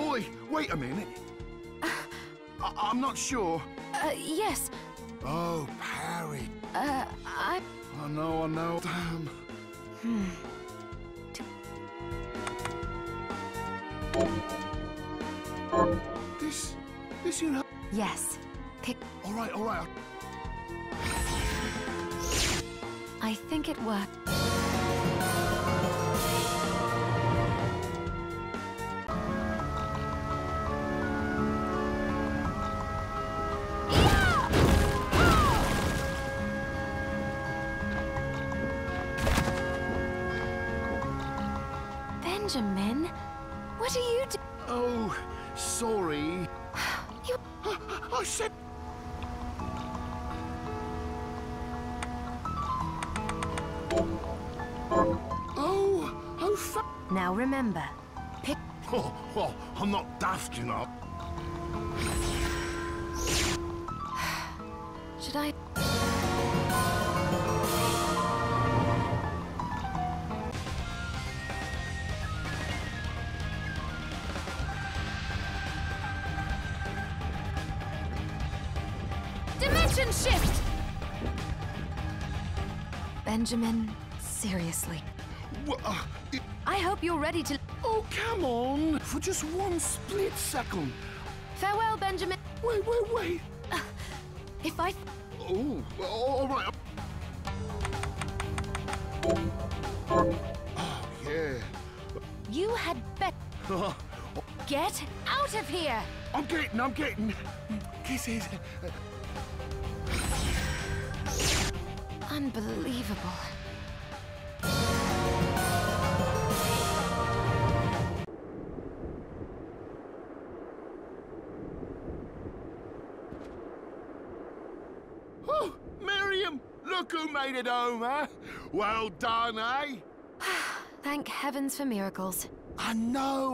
Oi, wait a minute. I'm not sure. Yes. Oh, Parry. I know. Damn. This you know. Yes. Pick. All right. I think it worked. Benjamin, what are you doing? Oh, sorry. You... I said... Now remember, pick... Oh, I'm not daft, you know. Should I... Dimension shift! Benjamin, seriously. I hope you're ready to... Oh, come on! For just one split second. Farewell, Benjamin. Wait. If I... Oh, all right. Oh, yeah. You had better... Get out of here! I'm getting. Kisses. Unbelievable. Oh, Miriam! Look who made it home, huh? Well done, eh? Thank heavens for miracles. I know.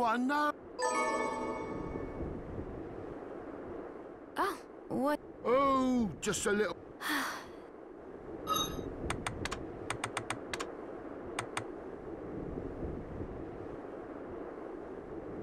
Oh, what? Oh, just a little...